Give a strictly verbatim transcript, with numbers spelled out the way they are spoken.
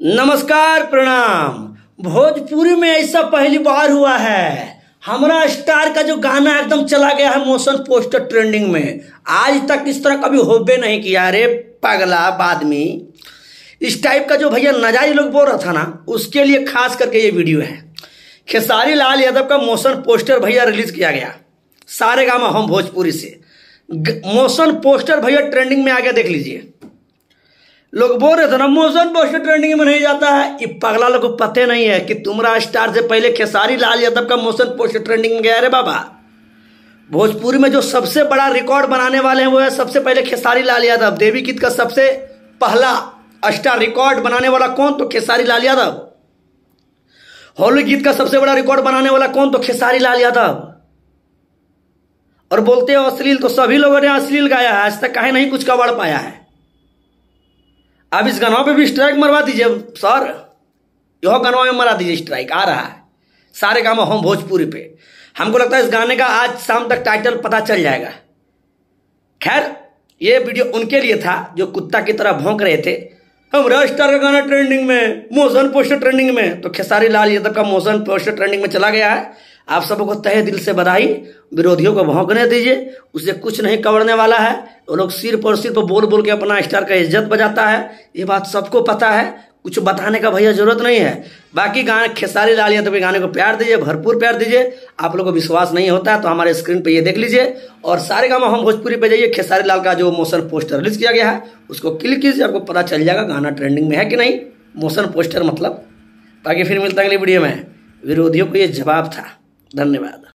नमस्कार प्रणाम। भोजपुरी में ऐसा पहली बार हुआ है, हमारा स्टार का जो गाना एकदम चला गया है मोशन पोस्टर ट्रेंडिंग में। आज तक इस तरह कभी होबे नहीं किया। रे पगला बाद में इस टाइप का जो भैया नजायज लोग बोल रहा था ना, उसके लिए खास करके ये वीडियो है। खेसारी लाल यादव का मोशन पोस्टर भैया रिलीज किया गया सारे गामा हम भोजपुरी से। मोशन पोस्टर भैया ट्रेंडिंग में आ गया, देख लीजिए। लोग बोल रहे थे ना मोशन पोस्टर ट्रेंडिंग में नहीं जाता है। ये पगला लोग को पते नहीं है कि तुम्हारा स्टार से पहले खेसारी लाल यादव का मोशन पोस्टर ट्रेंडिंग में गया। रे बाबा, भोजपुरी में जो सबसे बड़ा रिकॉर्ड बनाने वाले हैं वो है सबसे पहले खेसारी लाल यादव। देवी गीत का सबसे पहला स्टार रिकॉर्ड बनाने वाला कौन? तो खेसारी लाल यादव। होली गीत का सबसे बड़ा रिकॉर्ड बनाने वाला कौन? तो खेसारी लाल यादव। और बोलते हो अश्लील, तो सभी लोगों ने अश्लील गाया है, आज तक कहीं नहीं कुछ कवर पाया है। अब इस गानों पे भी स्ट्राइक मरवा दीजिए सर, यह गानों में मरा दीजिए स्ट्राइक। आ रहा है सारे गामा हम भोजपुरी पे। हमको लगता है इस गाने का आज शाम तक टाइटल पता चल जाएगा। खैर, ये वीडियो उनके लिए था जो कुत्ता की तरह भौंक रहे थे हमारा स्टार का गाना ट्रेंडिंग में, मोशन पोस्टर ट्रेंडिंग में। तो खेसारी लाल यादव का मोशन पोस्टर ट्रेंडिंग में चला गया है। आप सबको तहे दिल से बधाई। विरोधियों को भौंकने दीजिए, उससे कुछ नहीं कवरने वाला है। वो लोग सिर पर सिर पर बोल बोल के अपना स्टार का इज्जत बजाता है, ये बात सबको पता है। कुछ बताने का भैया जरूरत नहीं है। बाकी गाने खेसारी लाल यादव के गाने को प्यार दीजिए, भरपूर प्यार दीजिए। आप लोगों को विश्वास नहीं होता है तो हमारे स्क्रीन पे ये देख लीजिए और सारे गामा हम भोजपुरी पे जाइए। खेसारी लाल का जो मोशन पोस्टर रिलीज किया गया है उसको क्लिक कीजिए, आपको पता चल जाएगा गाना ट्रेंडिंग में है कि नहीं। मोशन पोस्टर मतलब। बाकी फिर मिलता है अगली वीडियो में। विरोधियों को ये जवाब था। धन्यवाद।